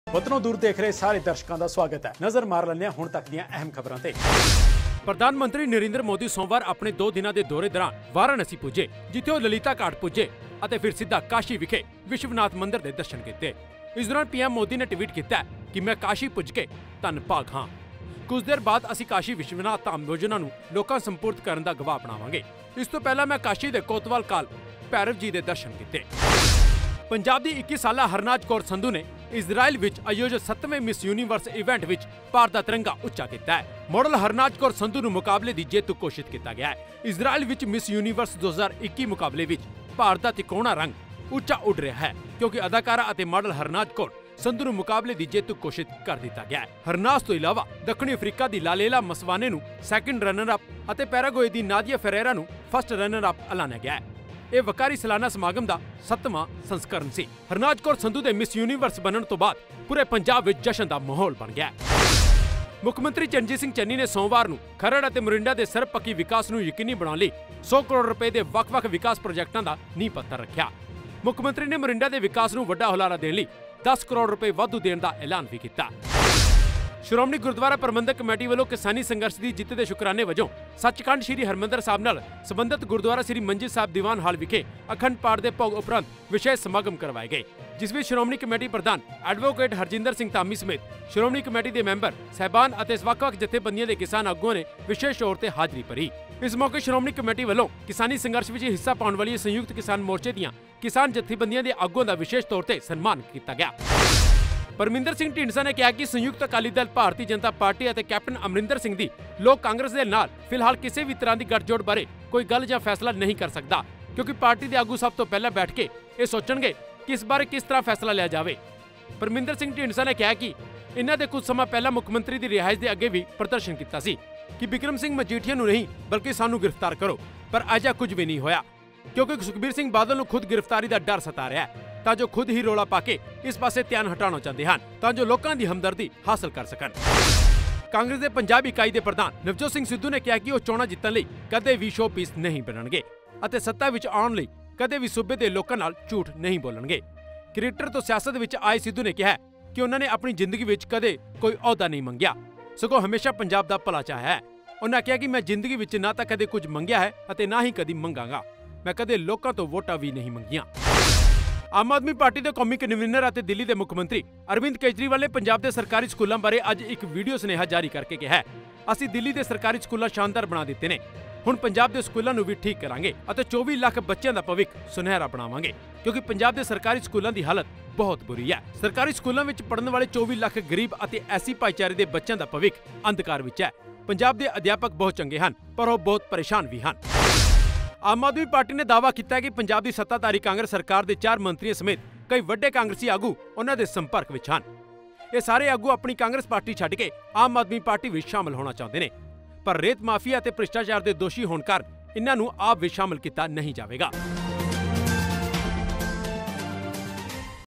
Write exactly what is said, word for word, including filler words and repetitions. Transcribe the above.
वतनों दूर देख रहे सारे दर्शकों का स्वागत है। नजर मार लेने हुण तक ਦੀਆਂ अहम खबरों ते। प्रधान मंत्री नरेंद्र मोदी सोमवार अपने दो दिनों के दौरे दौरान वाराणसी पुजे, जिथे वो ललिता घाट पुजे और फिर सीधा काशी विखे विश्वनाथ मंदिर के दर्शन किए। इस दौरान पीएम मोदी ने ट्वीट किया कि मैं काशी पुज के धन भाग हाँ। कुछ देर बाद असी काशी विश्वनाथ धाम योजना नूं लोकां संपूर्त करने का गवाह बनावांगे। इस तो पहला मैं काशी के कोतवाल काल भैरव जी के दर्शन किए। पंजाब की इक्की साला हरनाज कौर संधू ने इजराइल विच आयोजित सत्तवें मिस यूनीवर्स इवेंट विच भारत का तिरंगा उच्चा किया है। मॉडल हरनाज कौर संधू नूं मुकाबले की जेतू घोषित किया गया है। इजराइल विच मिस यूनीवर्स दो हजार इक्की मुकाबले विच भारत का तिकोना रंग उच्चा उड़ रहा है, क्योंकि अदाकारा और मॉडल हरनाज कौर संधू नूं मुकाबले की जेतू घोषित कर दिया गया है। हरनाज तो इलावा दक्षिणी अफ्रीका की लालेला मसवाने नूं सैकंड रनर अप और पैरागोए की नादिया फेरेरा नूं फर्स्ट रनर अप ऐलानिया गया है। यह वकारी सालाना समागम का सत्तवां संस्करण सी। हरनाज कौर संधू के मिस यूनीवर्स बनने तो बाद पूरे पंजाब में जश्न का माहौल बन गया। मुख्यमंत्री चरणजीत सिंह चन्नी ने सोमवार नूं खरड़ और मोरिंडा के सर्वपक्षी विकास नूं यकीनी बनाने लई सौ करोड़ रुपए के वख-वख विकास प्रोजेक्टों का नींह पत्थर रखा। मुख्यमंत्री ने मोरिंडा के विकास नूं वड्डा हुलारा देने लई दस करोड़ रुपए वाधू देने का ऐलान भी किया। श्रोमणी गुरुद्वारा प्रबंधक कमेटी वालों किसानी संघर्ष की जित के शुकराने वजों सचखंड श्री हरमंदर साहब नाल संबंधित गुरुद्वारा श्री मंजी साहब दीवान हाल विखे अखंड पाठ के भोग उपरंत विशेष समागम करवाए गए, जिस में श्रोमणी कमेटी प्रधान एडवोकेट हरजिंदर सिंह धामी समेत श्रोमणी कमेटी के मैंबर साहबान और वख-वख जथेबंदियों के किसान आगुओं ने विशेष तौर पर हाजिरी भरी। इस मौके श्रोमणी कमेटी वालों किसानी संघर्ष में हिस्सा पाने वाली संयुक्त किसान मोर्चे दीआं किसान जथेबंदियों के आगुओं का विशेष तौर पर सन्मान किया गया। परमिंदर सिंह ढींडसा ने कहा कि संयुक्त अकाली दल भारतीय जनता पार्टी और कैप्टन अमरिंदर सिंह दी लोग कांग्रेस के नाल फिलहाल किसी भी तरह की गठजोड़ बारे कोई गल या फैसला नहीं कर सकता, क्योंकि पार्टी के आगू सब तो पहले बैठ के ये सोचणगे कि इस बारे किस तरह फैसला लिया जाए। परमिंदर सिंह ढींडसा ने कहा कि इन्हों ने कुछ समय पहला मुख्यमंत्री की रिहाइश के अगे भी प्रदर्शन किया सी कि बिक्रम सिंह मजीठिया नूं नहीं बल्कि सानू गिरफ्तार करो, पर अजा कुछ भी नहीं होया, क्योंकि सुखबीर सिंह बादल नूं खुद गिरफ्तारी का डर सता रहा है, ताजो खुद ही रोला पाके इस पासे ध्यान हटाना चाहते हैं ताजो लोगों की हमदर्दी हासिल कर सकन। कांग्रेस के पंजाब इकाई के प्रधान नवजोत सिंह सिद्धू ने कहा कि वो चोणां जितण लई कदे भी शो पीस नहीं बनणगे अते सत्ता विच आउण लई कदे भी सूबे के लोगों नाल झूठ नहीं बोलणगे। क्रिकेटर तो सियासत विच आए सिद्धू ने कहा कि उन्होंने अपनी जिंदगी विच कदे कोई अहुदा नहीं मंगिया, सगों हमेशा पंजाब दा भला चाह्या है। उन्होंने कहा कि मैं जिंदगी विच ना तां कदे कुछ मंगिया है अते ना ही कदी मंगांगा, मैं कदे लोकां तो वोटां भी नहीं मंगियां। आम आदमी पार्टी के कौमी कन्वीनर और दिल्ली के मुख्यमंत्री अरविंद केजरीवाल ने पंजाब के सरकारी स्कूलों बारे अज एक वीडियो सुनेहा जारी करके कहा, असीं दिल्ली के सरकारी स्कूल शानदार बना दिते ने, हुण पंजाब के स्कूलों नूं भी ठीक करांगे और चौबीस लाख बच्चों का भविख सुनहरा बनावांगे, क्योंकि पंजाब के सरकारी स्कूलों की हालत बहुत बुरी है। सरकारी स्कूलों में पढ़ने वाले चौबीस लाख गरीब और एसी भाईचारे के बच्चों का भविख अंधकार विच है। पंजाब के अध्यापक बहुत चंगे हैं, पर वो बहुत परेशान भी हैं। आम आदमी पार्टी ने दावा किया कि पंजाब की सत्ताधारी कांग्रेस सरकार के चार मंत्रियों समेत कई वड्डे कांग्रेसी आगू उन्होंने संपर्क विच हैं। ये सारे आगू अपनी कांग्रेस पार्टी छड्ड के आम आदमी पार्टी में शामिल होना चाहते हैं, पर रेत माफिया और भ्रिष्टाचार के दोषी होने कारण इन्हां नूं आप भी शामिल किया नहीं जाएगा।